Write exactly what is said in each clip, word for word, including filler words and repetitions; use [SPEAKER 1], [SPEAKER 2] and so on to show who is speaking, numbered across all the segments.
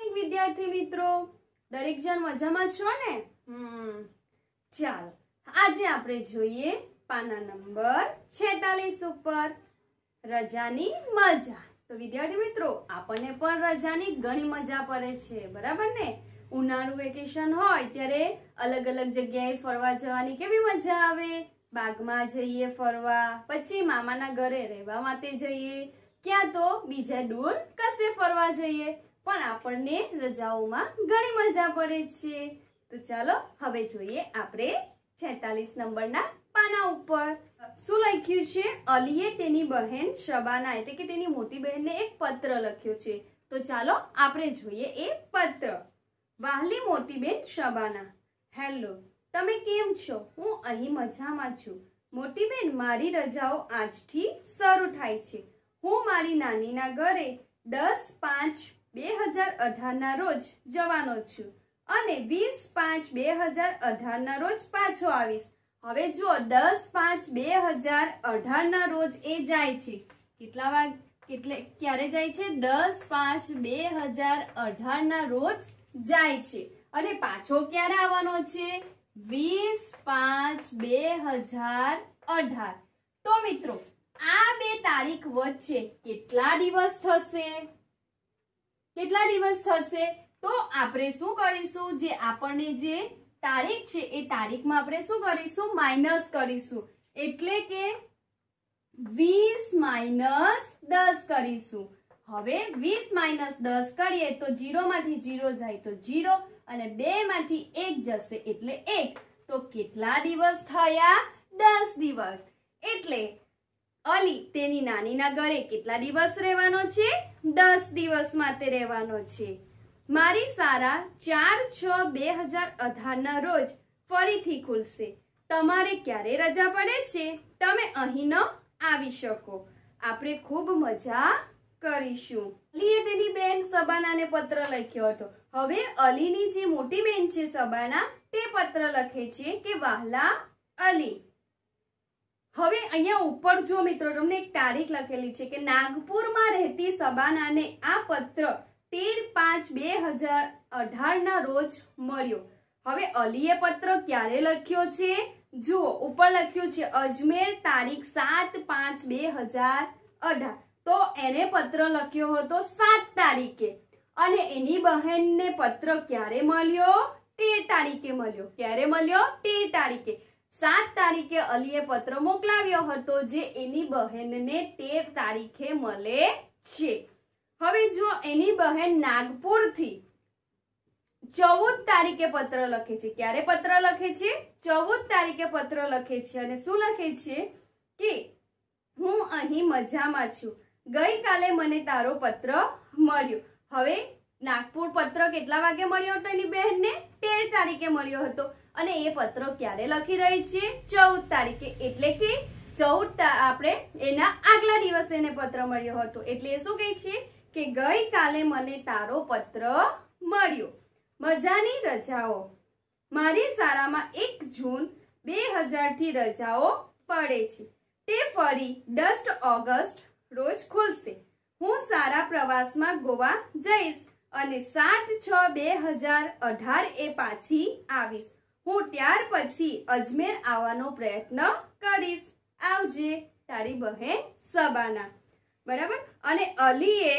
[SPEAKER 1] Morning વિદ્યાર્થી મિત્રો, દરેક જણ મજામાં છો ને? હમ ચાલો આજે આપણે જોઈએ પાના નંબર છેતાલીસ ઉપર રજાની મજા। તો વિદ્યાર્થી મિત્રો, આપણને પણ રજાની ઘણી મજા પડે છે, બરાબર ને? ઉનાળુ વેકેશન હોય ત્યારે અલગ અલગ જગ્યાએ ફરવા જવાની કેવી મજા આવે। બાગમાં જઈએ ફરવા, પછી મામાના ઘરે રહેવા માટે જઈએ, ક્યાં તો બીજા દૂર કશે ફરવા જઈએ, પણ આપણને રજાઓમાં ઘણી મજા પડે છે। તો ચાલો હવે જોઈએ આપણે છેતાલીસ નંબરના પાના ઉપર શું લખ્યું છે। અલીએ તેની બહેન શબાના એટલે કે તેની મોટી બહેનને એક પત્ર લખ્યો છે। તો ચાલો આપણે જોઈએ એ પત્ર। વહાલી મોટી બેન શબાના, હેલો, તમે કેમ છો? હું અહીં મજામાં છું। મોટી બેન, મારી રજાઓ આજથી શરૂ થાય છે। હું મારી નાનીના ઘરે દસ પાંચ બે હજાર અઢાર ના રોજ જવાનો છું અને વીસ પાંચ બે હજાર અઢાર ના રોજ પાછો આવીશ। હવે જો દસ પાંચ બે હજાર અઢાર ના રોજ એ જાય છે, કેટલા વાગ કેટલે ક્યારે જાય છે? દસ પાંચ બે હજાર અઢાર ના રોજ જાય છે અને પાછો ક્યારે આવવાનો છે? વીસ પાંચ બે હજાર અઢાર। તો મિત્રો આ બે તારીખ વચ્ચે કેટલા દિવસ થશે? કેટલા દિવસ થશે? તો આપણે શું કરીશું, જે આપણને જે તારીખ છે એ તારીખમાં આપણે શું કરીશું? માઇનસ કરીશું, એટલે કે વીસ માઇનસ દસ કરીશું। હવે વીસ માઇનસ દસ કરીએ તો જીરો માંથી જીરો જાય તો જીરો અને બે માંથી એક જશે એટલે એક। તો કેટલા દિવસ થયા? દસ દિવસ। એટલે અલી તેની નાનીના ઘરે કેટલા દિવસ રહેવાનો છે? દસ દિવસ માટે રહેવાનો છે। મારી શાળા ચાર છ બે હજાર અઢાર ના રોજ ફરીથી ખુલશે। તમારે ક્યારે રજા પડે છે? તમે અહીં ન આવી શકો। આપણે ખૂબ મજા કરીશું। અલીએ તેની બેન શબાનાને પત્ર લખ્યો હતો। હવે અલીની જે મોટી બેન છે શબાના, તે પત્ર લખે છે કે વહાલા અલી। હવે અહીંયા ઉપર જો મિત્રો તમને એક તારીખ લખેલી છે કે નાગપુરમાં રહેતી શબાનાને આ પત્ર તેર પાંચ બે હજાર અઢાર ના રોજ મળ્યો। હવે અલીએ પત્ર ક્યારે લખ્યો છે? જુઓ ઉપર લખ્યું છે અજમેર તારીખ સાત પાંચ બે હજાર અઢાર। તો એને પત્ર લખ્યો હતો સાત તારીખે અને એની બહેનને પત્ર ક્યારે મળ્યો? તેર તારીખે મળ્યો। ક્યારે મળ્યો? તેર તારીખે। સાત તારીખે અલીએ પત્ર મોકલાવ્યો હતો જે એની બહેનને તેર તારીખે મળે છે। હવે જો એની બહેન નાગપુરથી ચૌદ તારીખે પત્ર લખે છે। ક્યારે પત્ર લખે છે? ચૌદ તારીખે પત્ર લખે છે અને શું લખે છે કે હું અહીં મજામાં છું, ગઈકાલે મને તારો પત્ર મળ્યો। હવે નાગપુર પત્ર કેટલા વાગે મળ્યો હતો એની બહેનને? તેર તારીખે મળ્યો હતો અને એ પત્ર ક્યારે લખી રહી છે? ચૌદ તારીખે। એટલે કે ચૌદ આપણે એના આગલા દિવસે એને પત્ર મળ્યો હતો। એટલે એ શું કહે છે કે ગઈકાલે મને તારો પત્ર મળ્યો। મજાની રજાઓ। મારી શાળામાં એક જૂન બે હજાર થી રજાઓ પડે છે। તે ફરી દસ ઓગસ્ટ રોજ ખુલશે। હું સારા પ્રવાસમાં ગોવા જઈશ અને સાત છ બે હજાર અઢાર એ પાછી આવીશ। હું ત્યાર પછી અજમેર આવવાનો પ્રયત્ન કરીશ। આવજે, તારી બહેન શબાના। બરાબર। અને અલીએ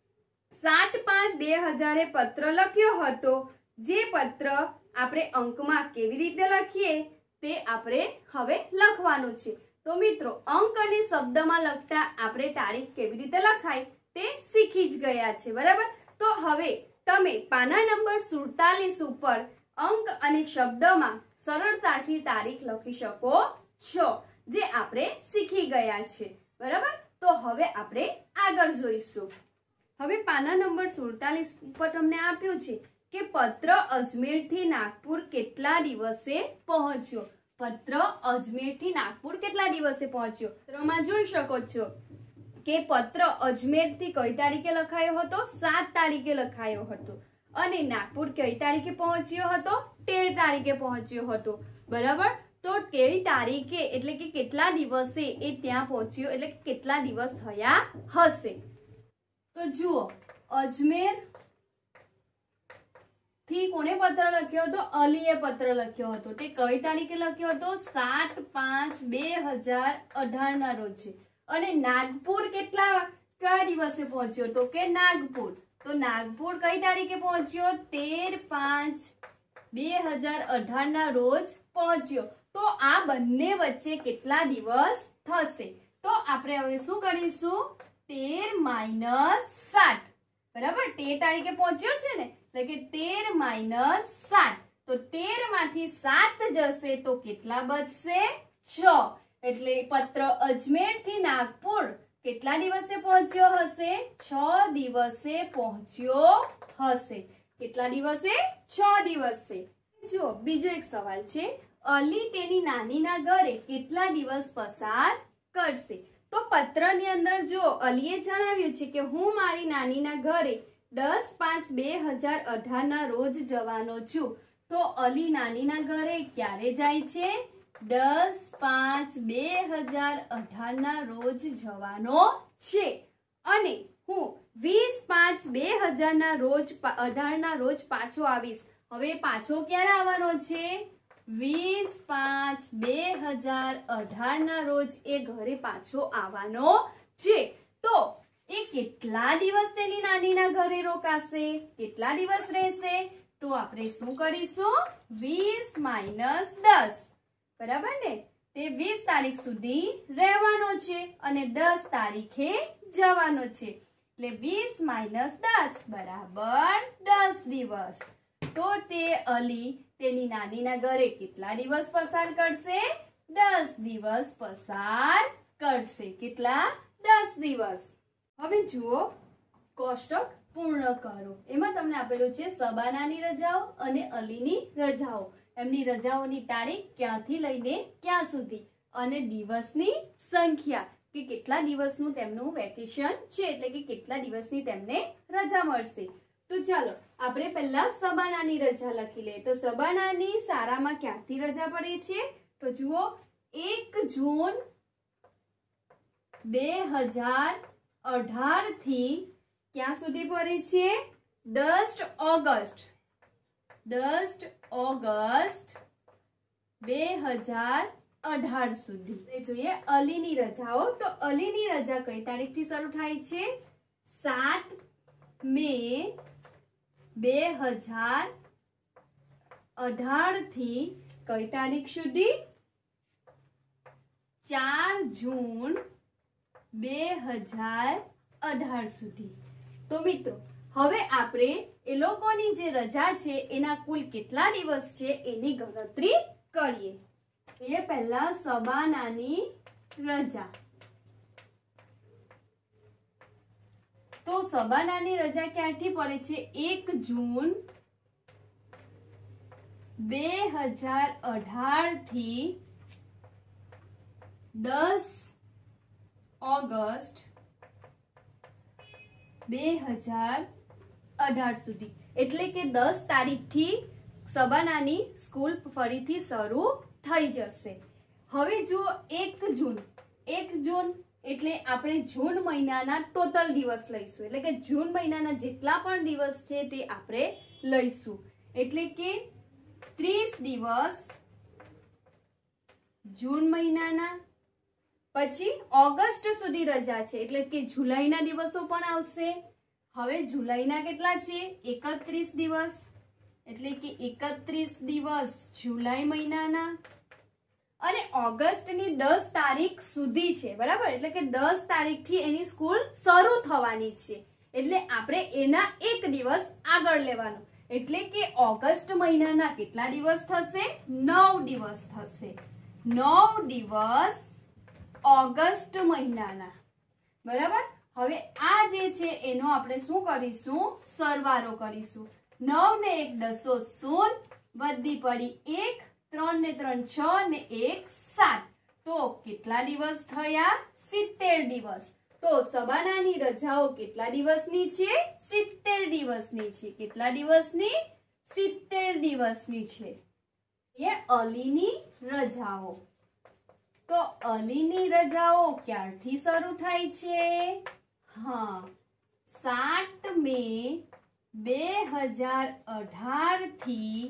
[SPEAKER 1] સાત પાંચ બે હજાર એ પત્ર લખ્યો હતો। જે પત્ર આપણે અંકમાં કેવી રીતે લખીએ તે આપણે હવે લખવાનું છે। તો મિત્રો અંક અને શબ્દમાં લખતા આપણે તારીખ કેવી રીતે લખાય તે શીખી જ ગયા છે, બરાબર? તો હવે તમે પાના નંબર સુડતાલીસ ઉપર અંક અને શબ્દમાં સરળતાથી તારીખ લખી શકો છો, જે આપણે શીખી ગયા છે, બરાબર? તો હવે આપણે આગળ જોઈશું। હવે પાના નંબર સુડતાલીસ ઉપર તમને આપ્યું છે કે પત્ર અજમેરથી નાગપુર કેટલા દિવસે પહોંચ્યો। પત્ર અજમેરથી નાગપુર કેટલા દિવસે પહોંચ્યો? પત્રમાં જોઈ શકો છો કે પત્ર અજમેરથી કઈ તારીખે લખાયો હતો? સાત તારીખે લખાયો હતો અને નાગપુર કઈ તારીખે પહોંચ્યો હતો? તેર તારીખે પહોંચ્યો હતો, બરાબર? તો કઈ તારીખે એટલે કે કેટલા દિવસે એ ત્યાં પહોંચ્યો, એટલે કે કેટલા દિવસ થયા હશે? તો જુઓ, અજમેર થી કોને પત્ર લખ્યો હતો? અલીએ પત્ર લખ્યો હતો. તે કઈ તારીખે લખ્યો હતો? સાત પાંચ બે હજાર અઢાર ના રોજ છે. અને નાગપુર કેટલા કયા દિવસે પહોંચ્યો? તો કે નાગપુર. તો નાગપુર કઈ તારીખે પહોંચ્યો? તેર પાંચ બે હજાર અઢાર ના રોજ પહોંચ્યો. તો આ બંને વચ્ચે કેટલા દિવસ થશે? તો આપણે હવે શું કરીશું? તેર માઇનસ સાત. બરાબર, તેર તારીખે પહોંચ્યો છે ને, એટલે કે તેર માઇનસ સાત. તો તેર માંથી સાત જશે તો કેટલા બચશે? છ. એટલે પત્ર અજમેર થી નાગપુર કેટલા દિવસે પહોંચ્યો હશે? છ દિવસે પહોંચ્યો હશે. કેટલા દિવસે? છ દિવસે. જો બીજો એક સવાલ છે, અલી તેની નાનીના ઘરે કેટલા દિવસ પસાર કરશે? તો પત્રની અંદર જો અલીએ જણાવ્યું છે કે હું મારી નાનીના ઘરે દસ પાંચ બે હજાર અઢાર ના રોજ જવાનો છું. તો અલી નાનીના ઘરે ક્યારે જાય છે? દસ પાંચ બે હજાર અઢાર ના રોજ જવાનો છે. અને હું વીસ પાંચ બે હજાર ના રોજ અઢાર ના રોજ પાછો આવીશ. હવે પાછો ક્યારે આવવાનો છે? વીસ પાંચ બે હજાર અઢાર ના રોજ એ ઘરે પાછો આવવાનો છે. તો એ કેટલા દિવસ તેની નાનીના ઘરે રોકાશે? કેટલા દિવસ રહેશે? તો આપણે શું કરીશું? વીસ માઇનસ દસ. બરાબર ને? તે વીસ તારીખ સુધી રહેવાનો છે અને દસ તારીખે જવાનો છે. એટલે વીસ માઇનસ દસ બરાબર દસ દિવસ. તો તે અલી તેની નાનીના ઘરે કેટલા દિવસ પસાર કરશે? દસ દિવસ પસાર કરશે. કેટલા? દસ દિવસ. હવે જુઓ, કોષ્ટક પૂર્ણ કરો. એમાં તમને આપેલું છે સબાનાની રજાઓ અને અલીની રજાઓ. એમની રજાઓની તારીખ ક્યાંથી લઈને ક્યાં સુધી અને દિવસની સંખ્યા કે કેટલા દિવસનું તેમનું વેકેશન છે, એટલે કે કેટલા દિવસની તેમને રજા મળશે. તો ચાલો આપણે પહેલા સબાનાની રજા લખી લઈએ. તો સબાનાની શાળામાં ક્યારથી રજા પડે છે? તો જુઓ, એક જૂન બે હજાર અઢાર થી ક્યાં સુધી પડે છે? દસ ઓગસ્ટ દસ ઓગસ્ટ બે હજાર અઢાર સુધી. જોઈએ અલીની રજાઓ. તો અલીની રજા કઈ તારીખથી શરૂ થાય છે? સાત મે બે હજાર અઢાર થી કઈ તારીખ સુધી? ચાર જૂન બે હજાર અઢાર સુધી. તો મિત્રો હવે આપણે એ લોકોની જે રજા છે એના કુલ કેટલા દિવસ છે એની ગણતરી કરીએ. એ પહેલા સબાનાની રજા. તો સબાનાની રજા ક્યારથી પડે છે? એક જૂન બે હજાર અઢાર થી દસ ઓગસ્ટ બે હજાર અઢાર સુધી. એટલે કે દસ તારીખ થી સબાનાની સ્કૂલ ફરીથી શરૂ થઈ જશે. હવે જો એક જૂન એક જૂન એટલે આપણે જૂન મહિનાના ટોટલ દિવસ લઈશું. એટલે કે જૂન મહિનાના જેટલા પણ દિવસ છે તે આપણે લઈશું. એટલે કે ત્રીસ દિવસ જૂન મહિનાના. પછી ઓગસ્ટ સુધી રજા છે એટલે કે જુલાઈના દિવસો પણ આવશે. હવે જુલાઈના કેટલા છે? એકત્રીસ દિવસ. એટલે કે એકત્રીસ દિવસ જુલાઈ મહિનાના. અને ઓગસ્ટની દસ તારીખ સુધી છે. બરાબર, એટલે કે દસ તારીખ થી એની સ્કૂલ શરૂ થવાની છે. એટલે આપણે એના એક દિવસ આગળ લેવાનું. એટલે કે ઓગસ્ટ મહિનાના કેટલા દિવસ થશે? નવ દિવસ થશે. નવ દિવસ ઓગસ્ટ મહિનાના. બરાબર. હવે આ જે છે એનો આપણે શું કરીશું? સરવાળો કરીશું. નવ ને એક દસો શૂન્ય, વધી પડી એક, ત્રણ ને ત્રણ છ ને એક સાત. તો કેટલા દિવસ થયા? સિત્તેર દિવસ. તો સબાનાની રજાઓ કેટલા દિવસની છે? સિત્તેર દિવસની છે. કેટલા દિવસની? સિત્તેર દિવસની છે. એ અલીની રજાઓ. તો અલીની રજાઓ ક્યારથી શરૂ થાય છે? હા, સાત મે બે હજાર અઢાર થી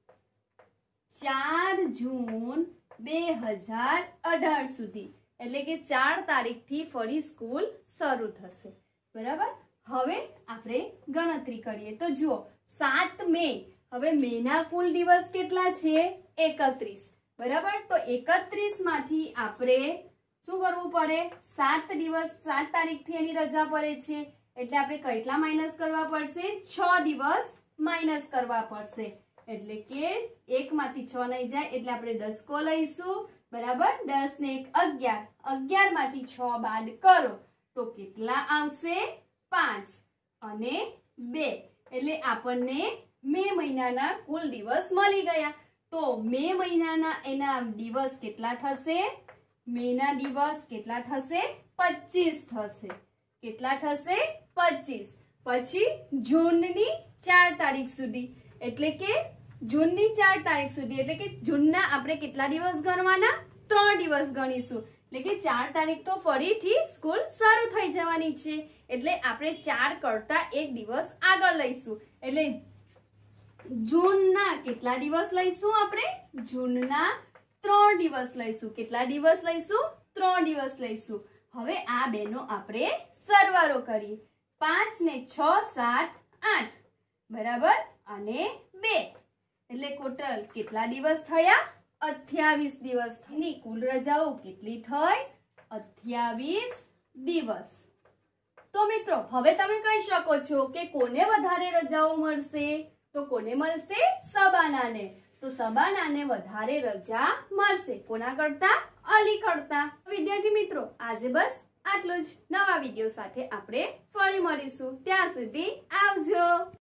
[SPEAKER 1] ચાર જૂન બે હજાર અઢાર સુધી, એટલે કે ચાર તારીખ થી ફરી સ્કૂલ શરૂ થશે. બરાબર. હવે આપણે ગણતરી કરીએ તો જુઓ, સાત મે, હવે મેના કુલ દિવસ કેટલા છે? એકત્રીસ. બરાબર. તો એકત્રીસ માંથી આપણે શું કરવું પડે? સાત દિવસ, સાત તારીખ થી એની રજા પડે છે, એટલે આપણે કેટલા માઇનસ કરવા પડશે? છ દિવસ માઇનસ કરવા પડશે. એટલે કે એક માંથી છ નહીં જાય, એટલે આપણે દસકો લઈશું. બરાબર. દસ ને એક અગિયાર, અગિયાર માંથી છ બાદ કરો તો કેટલા આવશે? પાંચ અને બે, એટલે આપણને મે મહિનાના કુલ દિવસ મળી ગયા. તો મે મહિનાના એના દિવસ કેટલા થશે? મેના દિવસ કેટલા થશે? પચીસ થશે. કેટલા થશે? પચીસ. પછી જૂનની ચાર તારીખ સુધી, એટલે કે જૂનની ચાર તારીખ સુધી, એટલે કે જૂનના આપણે કેટલા દિવસ ગણવાના? ત્રણ દિવસ ગણીશું. એટલે કે ચાર તારીખ તો ફરીથી સ્કૂલ શરૂ થઈ જવાની છે, એટલે આપણે ચાર કરતા એક દિવસ આગળ લઈશું. એટલે જૂનના કેટલા દિવસ લઈશું? આપણે જૂનના ત્રણ દિવસ લઈશું. કેટલા દિવસ લઈશું? ત્રણ દિવસ લઈશું. હવે આ બેનો આપણે સરવાળો કરીએ. પાંચ ને છ સાત આઠ, બરાબર, અને બે, એટલે ટોટલ કેટલા દિવસ થયા? અઠ્યાવીસ દિવસ. ની કુલ રજાઓ કેટલી થઈ? અઠ્યાવીસ દિવસ. તો મિત્રો હવે તમે કહી શકો છો કે કોને વધારે રજાઓ મળશે? તો કોને મળશે? સબાનાને. તો સબાનાને વધારે રજા મળશે. કોના કરતા? અલી કરતા. વિદ્યાર્થી મિત્રો, આજે બસ આટલું જ. નવા વિડીયો સાથે આપણે ફરી મળીશું. ત્યાં સુધી આવજો.